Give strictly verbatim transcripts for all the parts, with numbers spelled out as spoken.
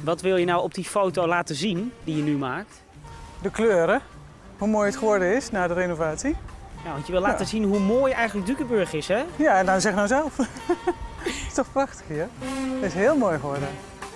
Wat wil je nou op die foto laten zien die je nu maakt? De kleuren, hoe mooi het geworden is na de renovatie. Ja, want je wil laten ja. zien hoe mooi eigenlijk Dukenburg is, hè? Ja, nou zeg nou zelf. Het is toch prachtig hier? Het is heel mooi geworden.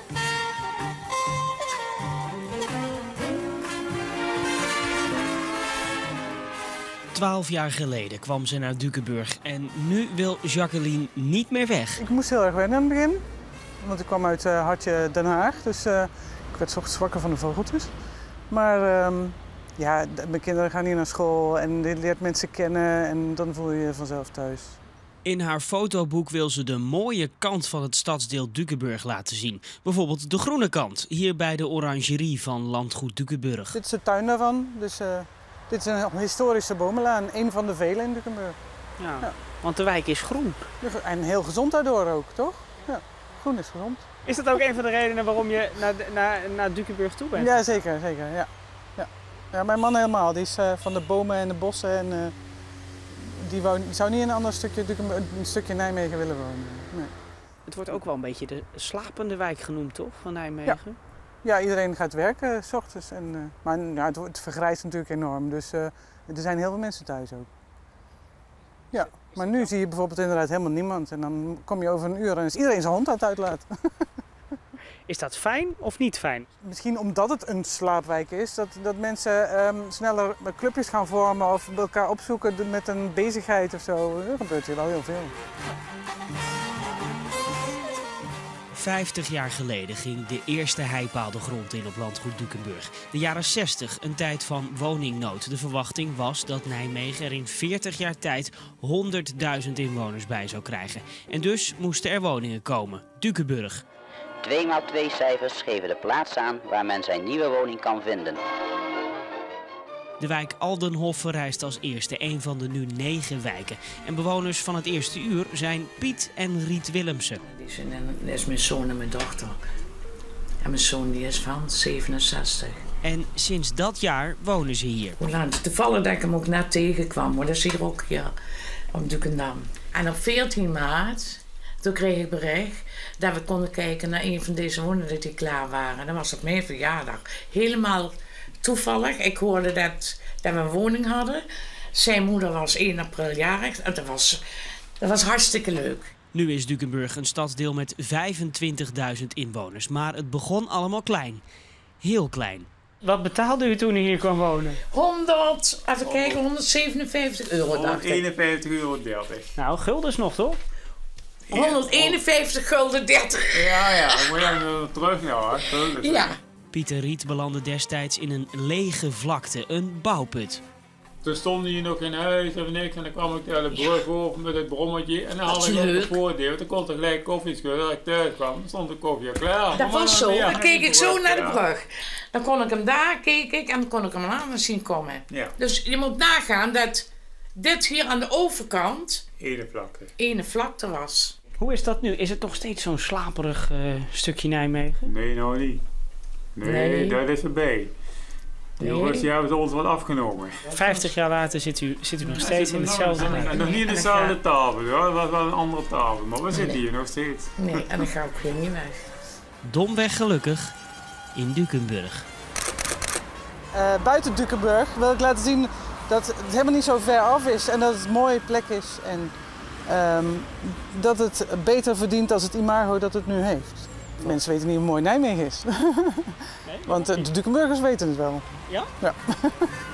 Twaalf jaar geleden kwam ze naar Dukenburg en nu wil Jacqueline niet meer weg. Ik moest heel erg wennen aan het begin, want ik kwam uit uh, Hartje Den Haag, dus uh, ik werd 's ochtends wakker van de vogeltjes. Maar um, ja, mijn kinderen gaan hier naar school en je leert mensen kennen en dan voel je je vanzelf thuis. In haar fotoboek wil ze de mooie kant van het stadsdeel Dukenburg laten zien. Bijvoorbeeld de groene kant, hier bij de orangerie van Landgoed Dukenburg. Dit is de tuin daarvan, dus uh, dit is een historische bomenlaan, een van de vele in Dukenburg. Ja, ja. Want de wijk is groen. En heel gezond daardoor ook, toch? Ja, groen is gezond. Is dat ook een van de redenen waarom je naar, naar, naar Dukenburg toe bent? Ja, zeker, zeker. Ja. Ja. Ja, mijn man helemaal, die is uh, van de bomen en de bossen en uh, die, wou, die zou niet in een ander stukje, een stukje Nijmegen willen wonen. Nee. Het wordt ook wel een beetje de slapende wijk genoemd, toch, van Nijmegen? Ja, ja iedereen gaat werken 's ochtends. En, uh, maar ja, het, het vergrijst natuurlijk enorm, dus uh, er zijn heel veel mensen thuis ook. Ja, maar nu zie je bijvoorbeeld inderdaad helemaal niemand en dan kom je over een uur en is iedereen zijn hond aan het uitlaten. Is dat fijn of niet fijn? Misschien omdat het een slaapwijk is, dat, dat mensen um, sneller clubjes gaan vormen of elkaar opzoeken met een bezigheid of zo. Dat gebeurt hier wel heel veel. Vijftig jaar geleden ging de eerste heipaal de grond in op Landgoed Dukenburg. De jaren zestig, een tijd van woningnood. De verwachting was dat Nijmegen er in veertig jaar tijd honderdduizend inwoners bij zou krijgen. En dus moesten er woningen komen. Dukenburg. Twee maal twee cijfers geven de plaats aan waar men zijn nieuwe woning kan vinden. De wijk Aldenhof verrijst als eerste, een van de nu negen wijken. En bewoners van het eerste uur zijn Piet en Riet Willemsen. Die zijn, dat is mijn zoon en mijn dochter. En mijn zoon die is van zevenenzestig. En sinds dat jaar wonen ze hier. Toevallig dat ik hem ook net tegenkwam, maar dat is hier ook hier op Dukendam. En op veertien maart, toen kreeg ik bericht dat we konden kijken naar een van deze woningen die klaar waren. Dat was op mijn verjaardag. Helemaal toevallig. Ik hoorde dat, dat we een woning hadden. Zijn moeder was één april jarig. Dat was, dat was hartstikke leuk. Nu is Dukenburg een stadsdeel met vijfentwintigduizend inwoners. Maar het begon allemaal klein. Heel klein. Wat betaalde u toen u hier kwam wonen? honderd, even kijken, honderdzevenenvijftig euro dacht ik. honderdeenenvijftig euro dertig. Nou, guldens nog toch? honderdeenenvijftig gulden dertig. Ja, ja, ik moet even terug nou, hè. Ja. Piet en Riet belanden destijds in een lege vlakte, een bouwput. Toen stonden hier nog in huis of niks en dan kwam ik naar de brug over met het brommetje en dan had ik ook een voordeel. Dan kon ik gelijk koffie schudden. Als ik thuis kwam, dan stond de koffie al klaar. Dat was zo. Dan keek ik zo naar de brug. Dan kon ik hem daar, keek ik en dan kon ik hem aan zien komen. Ja. Dus je moet nagaan dat dit hier aan de overkant ene vlakte. ene vlakte was. Hoe is dat nu? Is het nog steeds zo'n slaperig uh, stukje Nijmegen? Nee, nou niet. Nee, nee. Dat is erbij. De nee. jongens, die hebben ze ons wat afgenomen. Vijftig jaar later zit u, zit u nog steeds in hetzelfde huis. En nog niet in dezelfde ga... tafel, hoor. Dat was wel een andere tafel, maar we nee. zitten hier nog steeds. Nee, en dan ga ik weer niet weg. Domweg gelukkig in Dukenburg. Uh, buiten Dukenburg wil ik laten zien dat het helemaal niet zo ver af is en dat het een mooie plek is. En um, dat het beter verdient als het imago dat het nu heeft. Mensen weten niet hoe mooi Nijmegen is. Nee, want de Dukenburgers weten het wel. Ja? Ja.